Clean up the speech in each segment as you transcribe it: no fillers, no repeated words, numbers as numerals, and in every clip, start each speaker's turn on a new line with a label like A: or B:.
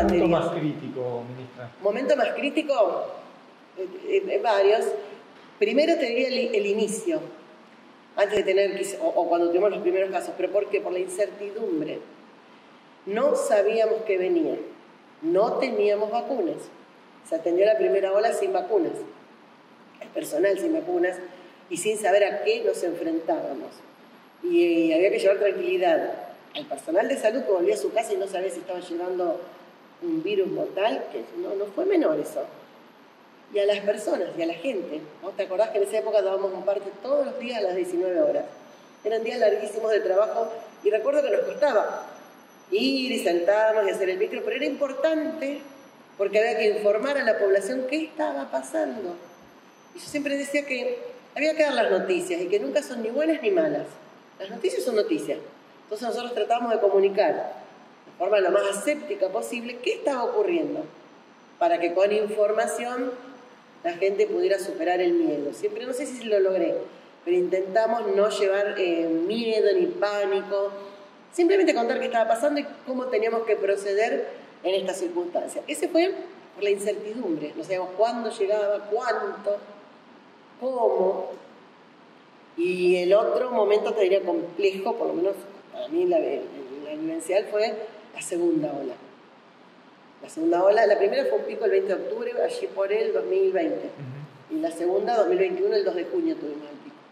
A: momento más crítico, ministra?
B: Momento más crítico, varios. Primero te diría el inicio, antes de tener, o cuando tuvimos los primeros casos. ¿Pero por qué? Por la incertidumbre. No sabíamos qué venía, no teníamos vacunas. Se atendió la primera ola sin vacunas, el personal sin vacunas y sin saber a qué nos enfrentábamos. Y había que llevar tranquilidad al personal de salud que volvía a su casa y no sabía si estaba llevando un virus mortal, que no fue menor eso. Y a las personas y a la gente. ¿Vos te acordás que en esa época dábamos un parte todos los días a las 19 horas? Eran días larguísimos de trabajo y recuerdo que nos costaba ir y sentarnos y hacer el micro, pero era importante porque había que informar a la población qué estaba pasando. Y yo siempre decía que había que dar las noticias y que nunca son ni buenas ni malas. Las noticias son noticias. Entonces nosotros tratamos de comunicar de forma lo más aséptica posible qué estaba ocurriendo para que con información la gente pudiera superar el miedo. Siempre, no sé si lo logré, pero intentamos no llevar miedo ni pánico, simplemente contar qué estaba pasando y cómo teníamos que proceder en estas circunstancias. Ese fue por la incertidumbre, no sabíamos cuándo llegaba, cuánto, cómo. Y el otro momento, te diría complejo, por lo menos para mí la vivencial, fue la segunda ola. La segunda ola, la primera fue un pico el 20 de octubre, allí por el 2020. Y la segunda, 2021, el 2 de junio tuvimos el pico.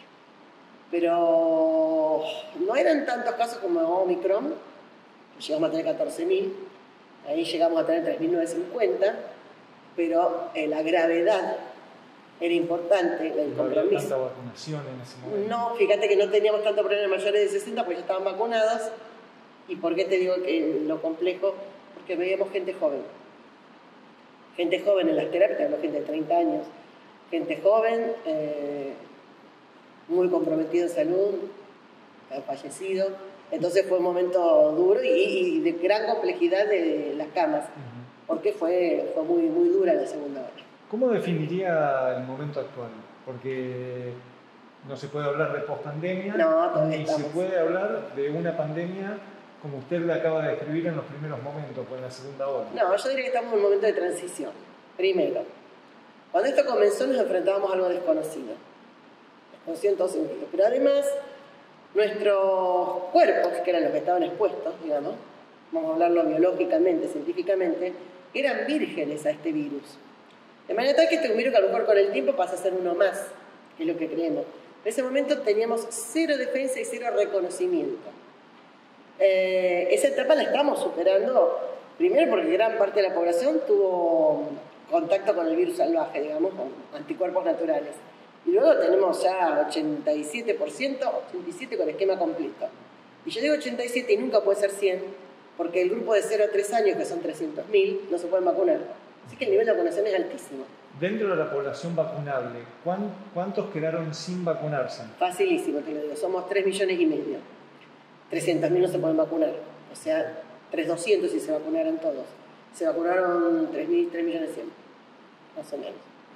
B: Pero no eran tantos casos como Omicron, llegamos a tener 14.000, ahí llegamos a tener 3.950, pero la gravedad era importante, el compromiso.
A: ¿No había tanta vacunación en ese momento?
B: No, fíjate que no teníamos tanto problema en mayores de 60 porque ya estaban vacunados. ¿Y por qué te digo que lo complejo? Porque veíamos gente joven. Gente joven en las terapias, habló gente de 30 años. Gente joven, muy comprometida en salud, ha fallecido. Entonces fue un momento duro y de gran complejidad de las camas, porque fue muy, muy dura la segunda ola.
A: ¿Cómo definiría el momento actual? Porque no se puede hablar de pospandemia, ni se puede hablar de una pandemia como usted la acaba de describir en los primeros momentos, con la segunda ola.
B: No, yo diría que estamos en un momento de transición. Primero, cuando esto comenzó nos enfrentábamos a algo desconocido. Desconocido en todo sentido. Pero además, nuestros cuerpos, que eran los que estaban expuestos, digamos, vamos a hablarlo biológicamente, científicamente, eran vírgenes a este virus. De manera tal que este virus, que a lo mejor con el tiempo pasa a ser uno más, que es lo que creemos. En ese momento teníamos cero defensa y cero reconocimiento. Esa etapa la estamos superando, primero porque gran parte de la población tuvo contacto con el virus salvaje, digamos, con anticuerpos naturales. Y luego tenemos ya 87%, 87% con esquema completo. Y yo digo 87 y nunca puede ser 100, porque el grupo de 0 a 3 años, que son 300.000, no se pueden vacunar. Así que el nivel de vacunación es altísimo.
A: Dentro de la población vacunable, ¿cuántos quedaron sin vacunarse?
B: Facilísimo, te lo digo. Somos 3,5 millones. 300.000 no se pueden vacunar. O sea, 3.200 si se vacunaran todos. Se vacunaron 3.100.000, más o menos.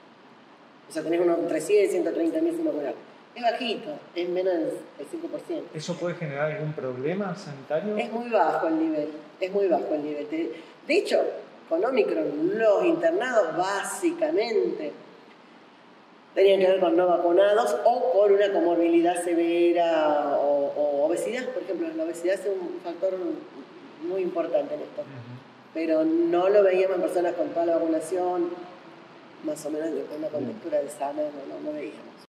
B: O sea, tenés unos 300, 130.000 sin vacunar. Es bajito, es menos del 5%.
A: ¿Eso puede generar algún problema sanitario?
B: Es muy bajo el nivel, es muy bajo el nivel. De hecho, con Omicron, los internados básicamente tenían que ver con no vacunados o con una comorbilidad severa o obesidad. Por ejemplo, la obesidad es un factor muy importante en esto. Pero no lo veíamos en personas con toda la vacunación, más o menos de una contextura de sana, no veíamos.